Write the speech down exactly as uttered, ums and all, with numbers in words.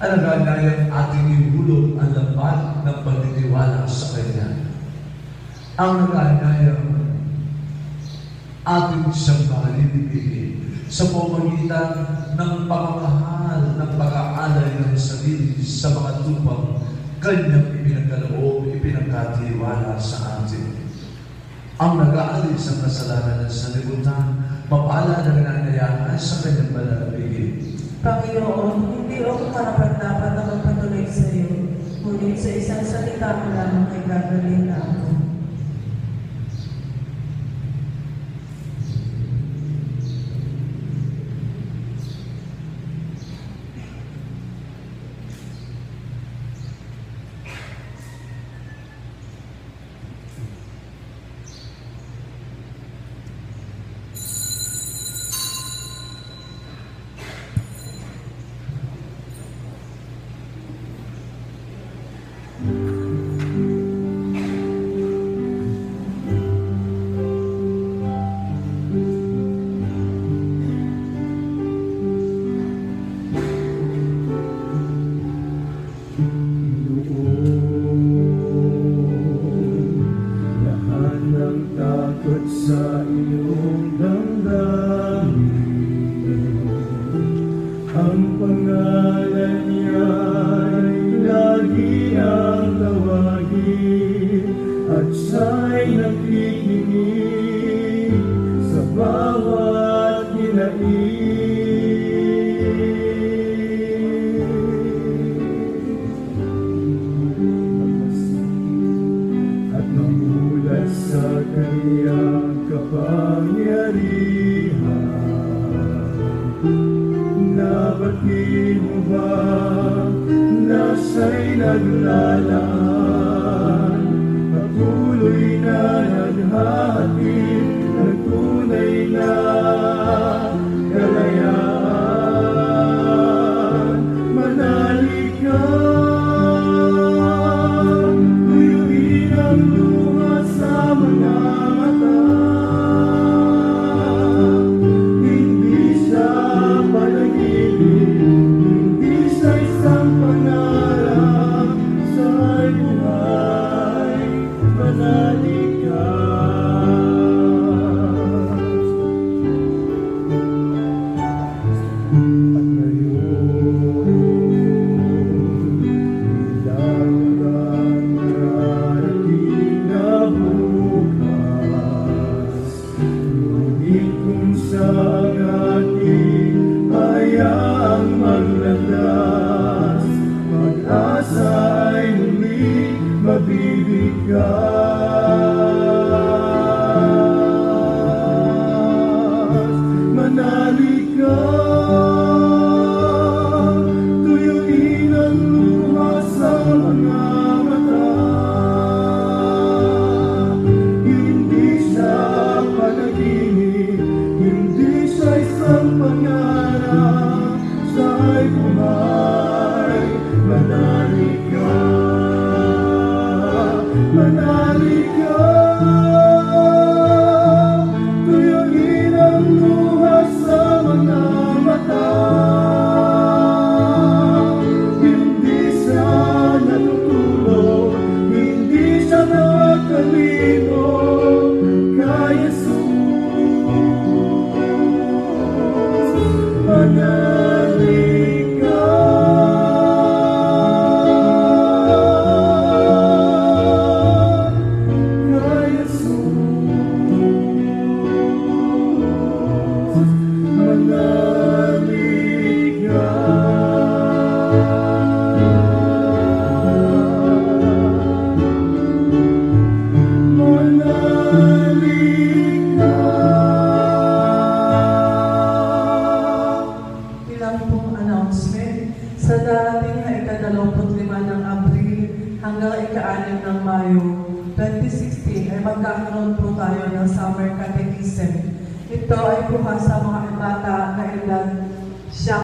Alaganayan ating ihulog ang lapat ng pagtitiwala sa Kanya. Ang nag-aanayang ating siyang mahalilibigin sa pamamagitan ng pamamahal ng pag-aalay ng sarili sa mga tupang Kanyang ipinagkaloob, ipinagkatiwala sa atin. Ang nag-aalis ng kasalanan ng sanlibutan, mapala na nananayahan sa Kanyang pananabigin. Panginoon, hindi ako karapat-dapat na magpatuloy sa iyo, ngunit sa isang salita mo lamang ay gagaling na ako. Sa iyong damdamin, ang pangalan niya ay lagi ang tawagin, at siya'y nakikinig sa bawat hinaing. At namulat sa kanyang kapangyarihan, nabatiin mo ba na siya'y naglalaan, patuloy na naghahatid ng tunay na kalayaan? Manalig ka, tuyuin ang luha sa mga mata. Manalig ka, tuyuin ang luha sa mga mata. Hindi siya panaginip, hindi siya isang pangarap, siya'y buhay. Manalig ka, manalig ka, tuyuin ang luha sa mga mata. Hindi siya natutulog, hindi siya nakakalino kay Jesus. Manalig ka, kay Jesus. Manalig ka. Manalig ka. Ilang pong announcement. Sa darating na ikadalawamput lima ng Abril hanggang ika-anim ng Mayo twenty sixteen ay magkakaroon po tayo ng Summer Catechism. Ito ay bukas sa mga bata na edad siyam